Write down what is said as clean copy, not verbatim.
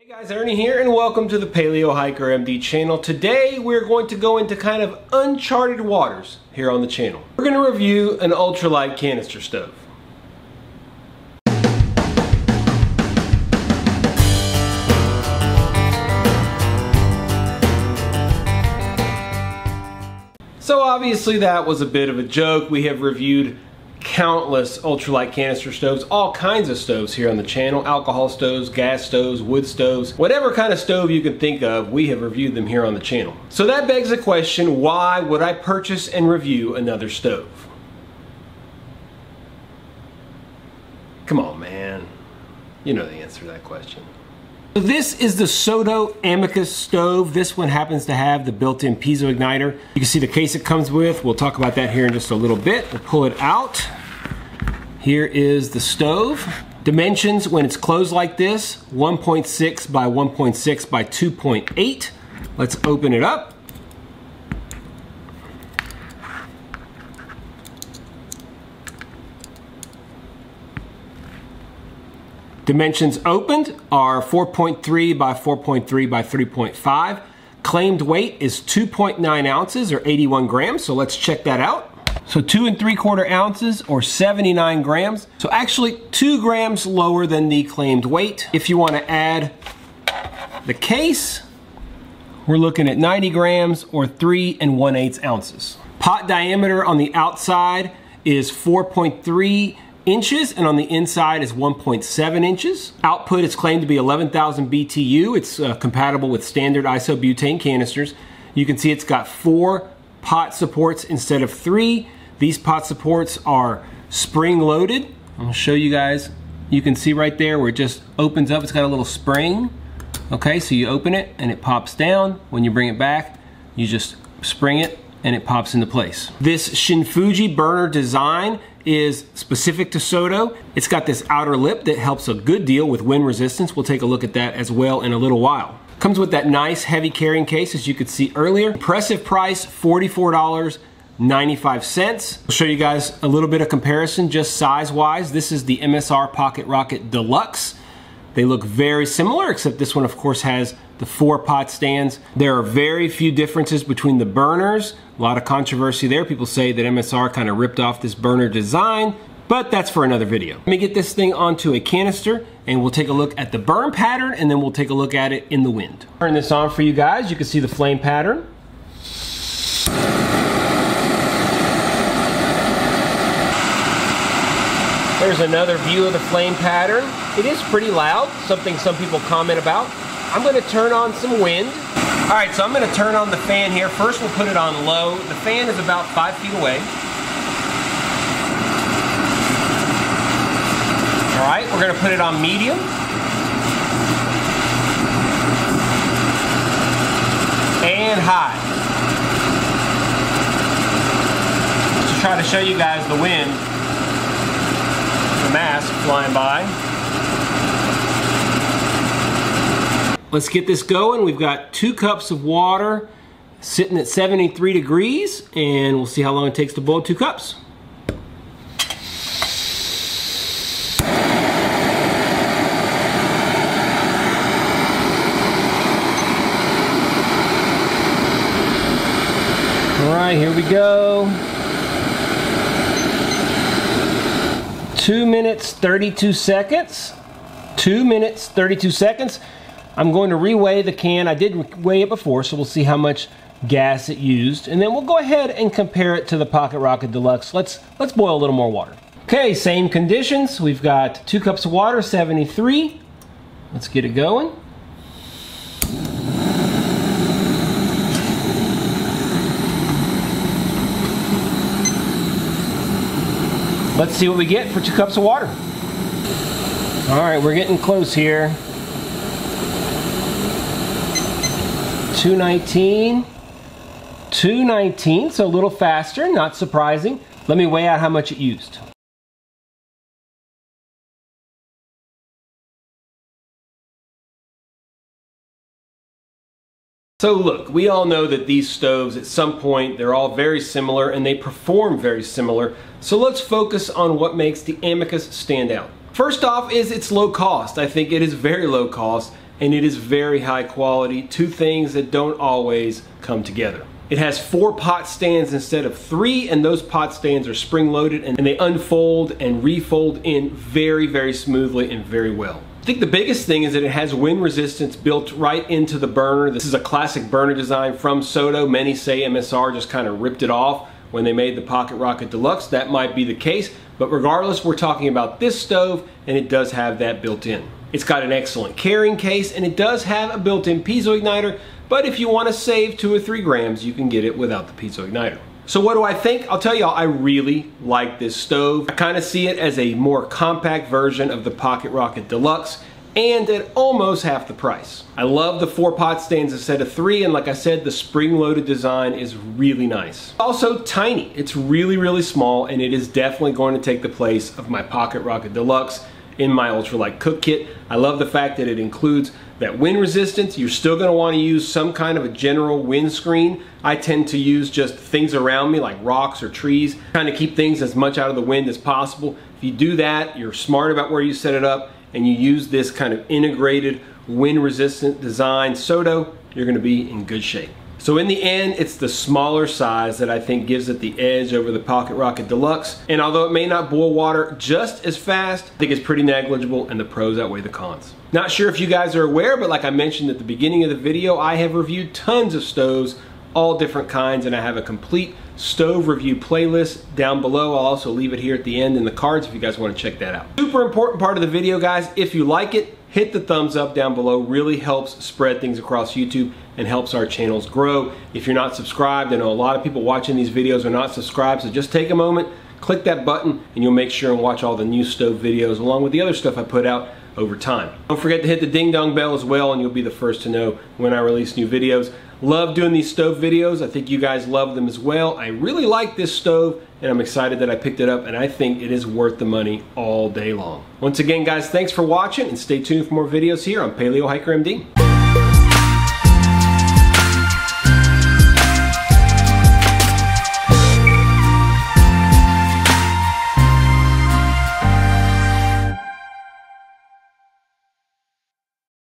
Hey guys, Ernie here and welcome to the Paleo Hiker MD channel. Today we're going to go into kind of uncharted waters here on the channel. We're going to review an ultralight canister stove. So obviously that was a bit of a joke. We have reviewed countless ultralight canister stoves, all kinds of stoves here on the channel. Alcohol stoves, gas stoves, wood stoves, whatever kind of stove you can think of, we have reviewed them here on the channel. So that begs the question, why would I purchase and review another stove? Come on, man. You know the answer to that question. So this is the Soto Amicus stove. This one happens to have the built-in piezo igniter. You can see the case it comes with. We'll talk about that here in just a little bit. We'll pull it out. Here is the stove. Dimensions when it's closed like this, 1.6 by 1.6 by 2.8. Let's open it up. Dimensions opened are 4.3 by 4.3 by 3.5. Claimed weight is 2.9 ounces or 81 grams, so let's check that out. So 2 3/4 ounces or 79 grams. So actually 2 grams lower than the claimed weight. If you want to add the case, we're looking at 90 grams or 3 1/8 ounces. Pot diameter on the outside is 4.3 inches and on the inside is 1.7 inches. Output is claimed to be 11,000 BTU. It's compatible with standard isobutane canisters. You can see it's got 4 pot supports instead of 3. These pot supports are spring loaded. I'll show you guys. You can see right there where it just opens up. It's got a little spring. Okay, so you open it and it pops down. When you bring it back, you just spring it and it pops into place. This Shinfuji burner design is specific to Soto. It's got this outer lip that helps a good deal with wind resistance. We'll take a look at that as well in a little while. Comes with that nice heavy carrying case as you could see earlier. Impressive price, $44.95. I'll show you guys a little bit of comparison just size-wise. This is the MSR Pocket Rocket Deluxe. They look very similar, except this one of course has the 4 pot stands. There are very few differences between the burners. A lot of controversy there. People say that MSR kind of ripped off this burner design, but that's for another video. Let me get this thing onto a canister and we'll take a look at the burn pattern and then we'll take a look at it in the wind. Turn this on for you guys. You can see the flame pattern. There's another view of the flame pattern. It is pretty loud, something some people comment about. I'm going to turn on some wind. All right, so I'm going to turn on the fan here. First, we'll put it on low. The fan is about 5 feet away. All right, we're going to put it on medium. And high. To try to show you guys the wind. The mask flying by. Let's get this going. We've got 2 cups of water sitting at 73 degrees and we'll see how long it takes to boil 2 cups. All right, here we go. 2 minutes, 32 seconds. 2 minutes, 32 seconds. I'm going to reweigh the can. I did weigh it before, so we'll see how much gas it used. And then we'll go ahead and compare it to the Pocket Rocket Deluxe. Let's boil a little more water. Okay, same conditions. We've got 2 cups of water, 73. Let's get it going. Let's see what we get for 2 cups of water. All right, we're getting close here. 219, 219, so a little faster, not surprising. Let me weigh out how much it used. So look, we all know that these stoves at some point, they're all very similar and they perform very similar. So let's focus on what makes the Amicus stand out. First off is its low cost. I think it is very low cost. and it is very high quality, two things that don't always come together. It has 4 pot stands instead of 3, and those pot stands are spring-loaded and they unfold and refold in very, very smoothly and very well. I think the biggest thing is that it has wind resistance built right into the burner. This is a classic burner design from Soto. Many say MSR just kind of ripped it off when they made the Pocket Rocket Deluxe. That might be the case, but regardless, we're talking about this stove, and it does have that built in. It's got an excellent carrying case, and it does have a built-in piezo igniter, but if you want to save 2 or 3 grams, you can get it without the piezo igniter. So what do I think? I'll tell y'all, I really like this stove. I kind of see it as a more compact version of the Pocket Rocket Deluxe, and at almost half the price. I love the 4 pot stands instead of 3, and like I said, the spring-loaded design is really nice. Also tiny. It's really, really small, and it is definitely going to take the place of my Pocket Rocket Deluxe in my ultralight cook kit. I love the fact that it includes that wind resistance. You're still going to want to use some kind of a general wind screen. I tend to use just things around me like rocks or trees, trying to keep things as much out of the wind as possible. If you do that, you're smart about where you set it up, and you use this kind of integrated wind resistant design Soto, you're going to be in good shape. So in the end, it's the smaller size that I think gives it the edge over the Pocket Rocket Deluxe. And although it may not boil water just as fast, I think it's pretty negligible, and the pros outweigh the cons. Not sure if you guys are aware, but like I mentioned at the beginning of the video, I have reviewed tons of stoves, all different kinds, and I have a complete stove review playlist down below. I'll also leave it here at the end in the cards if you guys want to check that out. Super important part of the video, guys. If you like it, hit the thumbs up down below. Really helps spread things across YouTube and helps our channels grow. If you're not subscribed, I know a lot of people watching these videos are not subscribed, so just take a moment, click that button, and you'll make sure and watch all the new stove videos along with the other stuff I put out over time. Don't forget to hit the ding dong bell as well, and you'll be the first to know when I release new videos. Love doing these stove videos. I think you guys love them as well. I really like this stove, and I'm excited that I picked it up, and I think it is worth the money all day long. Once again, guys, thanks for watching, and stay tuned for more videos here on Paleo Hiker MD.